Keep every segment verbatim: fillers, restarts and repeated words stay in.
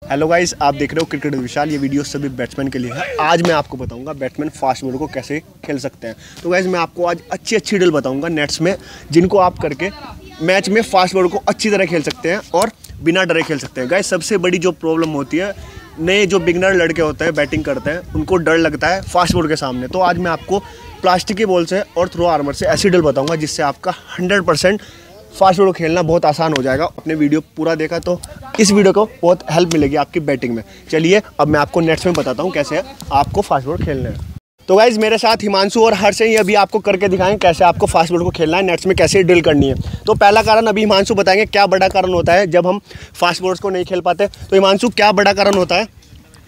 Hello guys, आप देख रहे हो क्रिकेट विशाल। ये वीडियो सभी बैट्समैन के लिए है। आज मैं आपको बताऊंगा बैट्समैन फास्ट बॉलर को कैसे खेल सकते हैं। तो गाइस मैं आपको आज अच्छी अच्छी ड्रिल बताऊंगा नेट्स में, जिनको आप करके मैच में फास्ट बॉलर को अच्छी तरह खेल सकते हैं और बिना डरे खेल सकते हैं। गाइस सबसे बड़ी जो प्रॉब्लम होती है, नए जो बिगनर लड़के होते हैं बैटिंग करते हैं, उनको डर लगता है फास्ट बॉलर के सामने। तो आज मैं आपको प्लास्टिक की बॉल से और थ्रो आर्मर से ऐसी ड्रिल बताऊँगा जिससे आपका हंड्रेड परसेंट फास्ट बॉलर खेलना बहुत आसान हो जाएगा। अपने वीडियो पूरा देखा तो इस वीडियो को बहुत हेल्प मिलेगी आपकी बैटिंग में। चलिए अब मैं आपको नेट्स में बताता हूँ कैसे आपको फास्ट बॉलर खेलना है। तो गाइज मेरे साथ हिमांशु और हर्ष हैं, ये अभी आपको करके दिखाएंगे कैसे आपको फास्ट बॉलर को खेलना है, नेट्स में कैसे ड्रिल करनी है। तो पहला कारण अभी हिमांशु बताएंगे क्या बड़ा कारण होता है जब हम फास्ट बॉलर्स को नहीं खेल पाते। तो हिमांशु क्या बड़ा कारण होता है?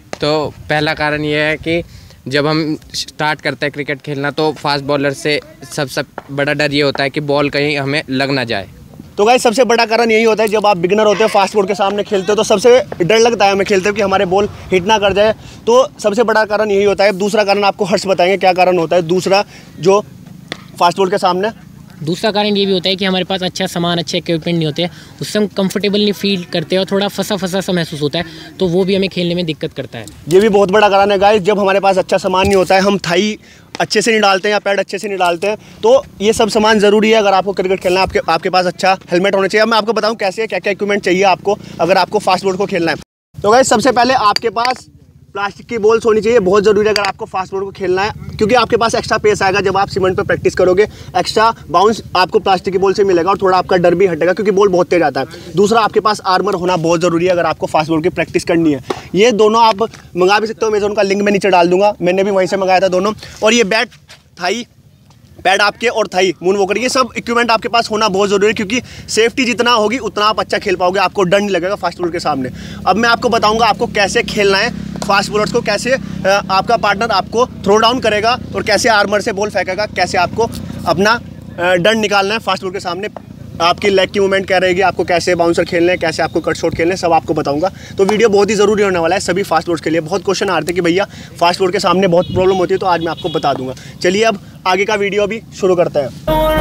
तो पहला कारण ये है कि जब हम स्टार्ट करते हैं क्रिकेट खेलना तो फास्ट बॉलर से सबसे बड़ा डर ये होता है कि बॉल कहीं हमें लग ना जाए। तो गाइस सबसे बड़ा कारण यही होता है, जब आप बिगिनर होते हो फास्ट बॉलर के सामने खेलते हो तो सबसे डर लगता है हमें खेलते हो कि हमारे बॉल हिट ना कर जाए। तो सबसे बड़ा कारण यही होता है। दूसरा कारण आपको हर्ष बताएंगे क्या कारण होता है दूसरा जो फास्ट बॉलर के सामने। दूसरा कारण ये भी होता है कि हमारे पास अच्छा सामान, अच्छे इक्विपमेंट नहीं होते, उससे हम कंफर्टेबल नहीं फील करते और थोड़ा फंसा फंसा सा महसूस होता है, तो वो भी हमें खेलने में दिक्कत करता है। ये भी बहुत बड़ा कारण है गाइस, जब हमारे पास अच्छा सामान नहीं होता है, हम थाई अच्छे से नहीं डालते हैं या पैड अच्छे से नहीं डालते हैं, तो ये सब सामान ज़रूरी है अगर आपको क्रिकेट खेलना है। आपके आपके पास अच्छा हेलमेट होना चाहिए। अब मैं आपको बताऊँ कैसे क्या क्या इक्विपमेंट चाहिए आपको अगर आपको फास्ट बॉलर को खेलना है। तो गाइस सबसे पहले आपके पास प्लास्टिक की बॉल्स होनी चाहिए, बहुत ज़रूरी है अगर आपको फास्ट बॉलर को खेलना है, क्योंकि आपके पास एक्स्ट्रा पेस आएगा जब आप सीमेंट पर प्रैक्टिस करोगे। एक्स्ट्रा बाउंस आपको प्लास्टिक की बॉल से मिलेगा और थोड़ा आपका डर भी हटेगा क्योंकि बॉल बहुत तेज आता है। दूसरा आपके पास आर्मर होना बहुत ज़रूरी है अगर आपको फास्ट बॉलर की प्रैक्टिस करनी है। ये दोनों आप मंगा भी सकते हो, मैं उनका लिंक मैं नीचे डाल दूंगा, मैंने भी वहीं से मंगाया था दोनों। और ये बैट, थाई पैड आपके और थाई मून वॉकर, ये सब इक्विपमेंट आपके पास होना बहुत ज़रूरी है, क्योंकि सेफ्टी जितना होगी उतना आप अच्छा खेल पाओगे, आपको डर नहीं लगेगा फास्ट बॉलर के सामने। अब मैं आपको बताऊंगा आपको कैसे खेलना है फास्ट बॉलर्स को, कैसे आपका पार्टनर आपको थ्रो डाउन करेगा और कैसे आर्मर से बॉल फेंकेगा, कैसे आपको अपना डर निकालना है फास्ट बॉलर के सामने। आपकी लेग की मूवमेंट क्या रहेगी, आपको कैसे बाउंसर खेलने हैं, कैसे आपको कट शॉट खेलने हैं, सब आपको बताऊंगा। तो वीडियो बहुत ही ज़रूरी होने वाला है सभी फास्ट बॉलर्स के लिए। बहुत क्वेश्चन आ रहे थे कि भैया फास्ट बॉलर के सामने बहुत प्रॉब्लम होती है, तो आज मैं आपको बता दूंगा। चलिए अब आगे का वीडियो अभी शुरू करते हैं।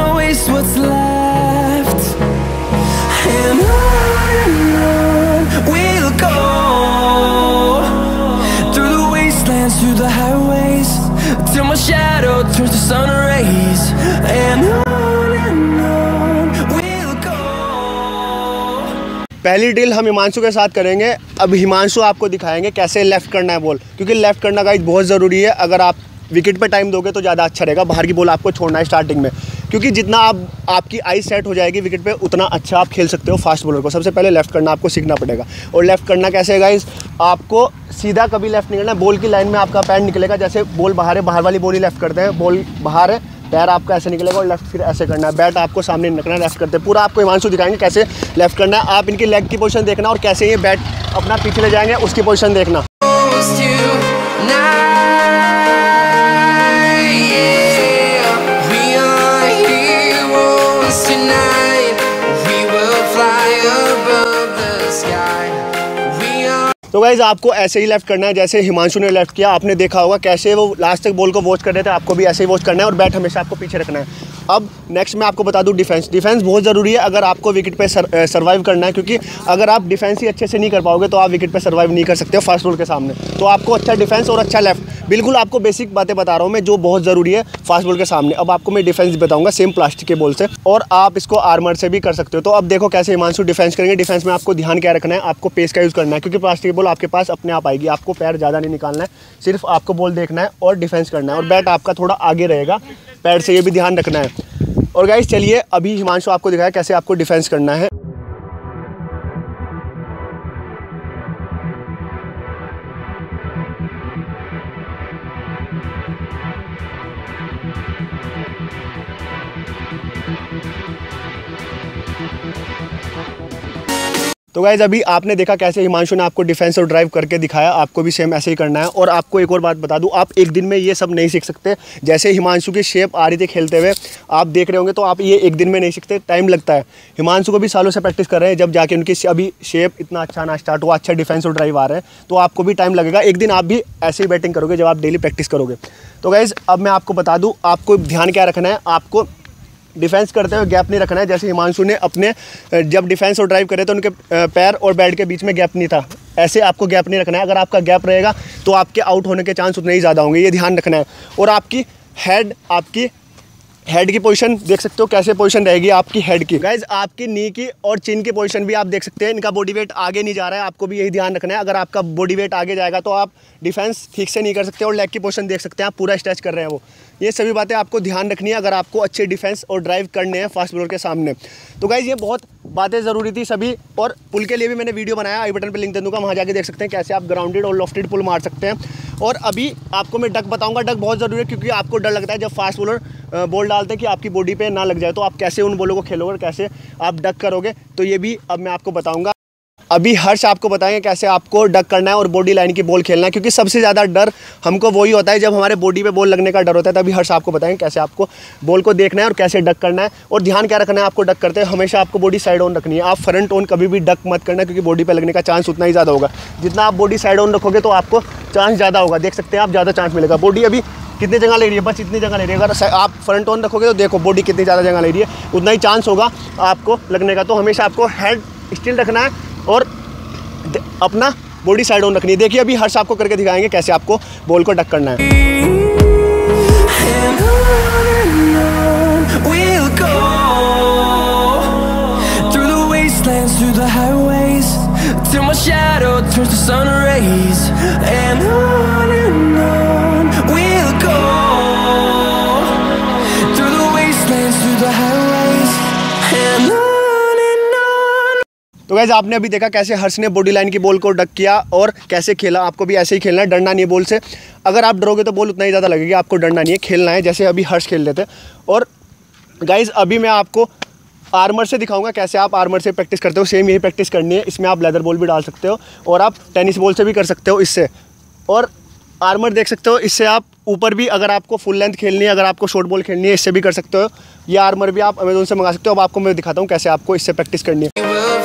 पहली ड्रिल हम हिमांशु के साथ करेंगे। अब हिमांशु आपको दिखाएंगे कैसे लेफ्ट करना है बॉल, क्योंकि लेफ्ट करना गाइस बहुत ज़रूरी है। अगर आप विकेट पे टाइम दोगे तो ज़्यादा अच्छा रहेगा, बाहर की बॉल आपको छोड़ना है स्टार्टिंग में, क्योंकि जितना आप आपकी आई सेट हो जाएगी विकेट पे उतना अच्छा आप खेल सकते हो फास्ट बॉलर को। सबसे पहले लेफ्ट करना आपको सीखना पड़ेगा। और लेफ्ट करना कैसे है गाइस, आपको सीधा कभी लेफ्ट नहीं करना है, बॉल की लाइन में आपका पैर निकलेगा। जैसे बॉल बाहर है, बाहर वाली बॉल ही लेफ्ट करते हैं, बॉल बाहर है, पैर आपका ऐसे निकलेगा और लेफ्ट फिर ऐसे करना है। बैट आपको सामने रखना है, लेफ्ट करते हैं। पूरा आपको हिमांशु दिखाएंगे कैसे लेफ्ट करना है। आप इनकी लेग की पोजीशन देखना और कैसे ये बैट अपना पीछे ले जाएंगे उसकी पोजीशन देखना। तो गाइज आपको ऐसे ही लेफ्ट करना है जैसे हिमांशु ने लेफ्ट किया। आपने देखा होगा कैसे वो लास्ट तक बॉल को वॉच कर रहे थे, आपको भी ऐसे ही वॉच करना है और बैट हमेशा आपको पीछे रखना है। अब नेक्स्ट मैं आपको बता दूं डिफेंस। डिफेंस बहुत ज़रूरी है अगर आपको विकेट पे सर, सर्वाइव करना है, क्योंकि अगर आप डिफेंस ही अच्छे से नहीं कर पाओगे तो आप विकेट पे सर्वाइव नहीं कर सकते हो फास्ट बॉलर के सामने। तो आपको अच्छा डिफेंस और अच्छा लेफ्ट, बिल्कुल आपको बेसिक बातें बता रहा हूँ मैं जो बहुत ज़रूरी है फास्ट बॉलर के सामने। अब आपको मैं डिफेंस बताऊँगा सेम प्लास्टिक के बॉल से, और आप इसको आर्मर से भी कर सकते हो। तो अब देखो कैसे हिमांशु डिफेंस करेंगे। डिफेंस में आपको ध्यान क्या रखना है, आपको पेस का यूज़ करना है, क्योंकि प्लास्टिक की बॉल आपके पास अपने आप आएगी। आपको पैर ज़्यादा नहीं निकालना है, सिर्फ आपको बॉल देखना है और डिफेंस करना है। और बैट आपका थोड़ा आगे रहेगा पैर से, ये भी ध्यान रखना है। और गाइस चलिए अभी हिमांशु आपको दिखाया कैसे आपको डिफेंस करना है। तो गाइज अभी आपने देखा कैसे हिमांशु ने आपको डिफेंस और ड्राइव करके दिखाया, आपको भी सेम ऐसे ही करना है। और आपको एक और बात बता दूं, आप एक दिन में ये सब नहीं सीख सकते। जैसे हिमांशु की शेप आ रही थी खेलते हुए, आप देख रहे होंगे, तो आप ये एक दिन में नहीं सीखते, टाइम लगता है। हिमांशु को भी सालों से प्रैक्टिस कर रहे हैं, जब जाके उनकी अभी शेप इतना अच्छा ना स्टार्ट हुआ, अच्छा डिफेंस और ड्राइव आ रहे हैं, तो आपको भी टाइम लगेगा। एक दिन आप भी ऐसे ही बैटिंग करोगे जब आप डेली प्रैक्टिस करोगे। तो गाइज अब मैं आपको बता दूँ आपको ध्यान क्या रखना है, आपको डिफेंस करते हुए गैप नहीं रखना है। जैसे हिमांशु ने अपने जब डिफेंस और ड्राइव करे तो उनके पैर और बैट के बीच में गैप नहीं था, ऐसे आपको गैप नहीं रखना है। अगर आपका गैप रहेगा तो आपके आउट होने के चांस उतने ही ज़्यादा होंगे, ये ध्यान रखना है। और आपकी हेड आपकी हेड की पोजीशन देख सकते हो कैसे पोजीशन रहेगी आपकी हेड की। गाइज आपकी नी की और चिन की पोजीशन भी आप देख सकते हैं, इनका बॉडी वेट आगे नहीं जा रहा है, आपको भी यही ध्यान रखना है। अगर आपका बॉडी वेट आगे जाएगा तो आप डिफेंस ठीक से नहीं कर सकते। और लेग की पोजीशन देख सकते हैं आप पूरा स्ट्रेच कर रहे हैं वो, ये सभी बातें आपको ध्यान रखनी है अगर आपको अच्छे डिफेंस और ड्राइव करने हैं फास्ट बॉलर के सामने। तो गाइज ये बहुत बातें ज़रूरी थी सभी। और पुल के लिए भी मैंने वीडियो बनाया, आई बटन पर लिंक दे दूँगा, वहाँ जाके देख सकते हैं कैसे आप ग्राउंडेड और लॉफ्टेड पुल मार सकते हैं। और अभी आपको मैं डक बताऊंगा, डक बहुत ज़रूरी है क्योंकि आपको डर लगता है जब फास्ट बॉलर बॉल डालते हैं कि आपकी बॉडी पे ना लग जाए, तो आप कैसे उन बॉलों को खेलोगे और कैसे आप डक करोगे, तो ये भी अब मैं आपको बताऊंगा। अभी हर्ष आपको बताएंगे कैसे आपको डक करना है और बॉडी लाइन की बॉल खेलना है, क्योंकि सबसे ज़्यादा डर हमको वही होता है जब हमारे बॉडी पे बॉल लगने का डर होता है। तभी हर्ष आपको बताएंगे कैसे आपको बॉल को देखना है और कैसे डक करना है। और ध्यान क्या रखना है आपको डक करते हैं, हमेशा आपको बॉडी साइड ऑन रखनी है, आप फ्रंट ऑन कभी भी डक मत करना, क्योंकि बॉडी पे लगने का चांस उतना ही ज़्यादा होगा। जितना आप बॉडी साइड ऑन रखोगे तो आपको चांस ज़्यादा होगा, देख सकते हैं आप, ज़्यादा चांस मिलेगा। बॉडी अभी कितनी जगह ले रही है, बस इतनी जगह ले रही है। अगर आप फ्रंट ऑन रखोगे तो देखो बॉडी कितनी ज़्यादा जगह ले रही है, उतना ही चांस होगा आपको लगने का। तो हमेशा आपको हेड स्टिल रखना है और अपना बॉडी साइड ऑन रखनी है। देखिए अभी हर्ष आपको करके दिखाएंगे कैसे आपको बॉल को डक करना है। तो गाइस आपने अभी देखा कैसे हर्ष ने बॉडी लाइन की बॉल को डक किया और कैसे खेला। आपको भी ऐसे ही खेलना है, डरना नहीं है बॉल से। अगर आप डरोगे तो बॉल उतना ही ज़्यादा लगेगी, आपको डरना नहीं है, खेलना है जैसे अभी हर्ष खेल लेते। और गाइस अभी मैं आपको आर्मर से दिखाऊंगा कैसे आप आर्मर से प्रैक्टिस करते हो। सेम यही प्रैक्टिस करनी है, इसमें आप लेदर बॉल भी डाल सकते हो और आप टेनिस बॉल से भी कर सकते हो इससे। और आर्मर देख सकते हो, इससे आप ऊपर भी अगर आपको फुल लेंथ खेलनी है, अगर आपको शॉर्ट बॉल खेलनी है, इससे भी कर सकते हो। ये आर्मर भी आप अमेजोन से मंगा सकते हो। अब आपको मैं दिखाता हूँ कैसे आपको इससे प्रैक्टिस करनी है।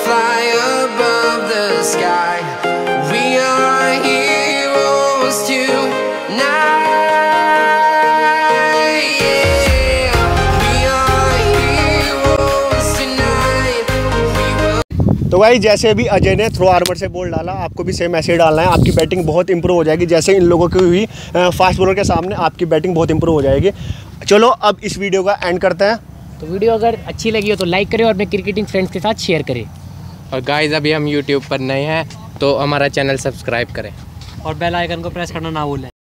तो भाई जैसे अभी अजय ने थ्रो आर्मर से बॉल डाला, आपको भी सेम ऐसे ही डालना है। आपकी बैटिंग बहुत इंप्रूव हो जाएगी, जैसे इन लोगों की हुई फास्ट बॉलर के सामने आपकी बैटिंग बहुत इंप्रूव हो जाएगी। चलो अब इस वीडियो का एंड करते हैं। तो वीडियो अगर अच्छी लगी हो तो लाइक करें और अपने क्रिकेटिंग फ्रेंड्स के साथ शेयर करें। और गाइस अभी हम यूट्यूब पर नए हैं तो हमारा चैनल सब्सक्राइब करें और बेल आइकन को प्रेस करना ना भूलें।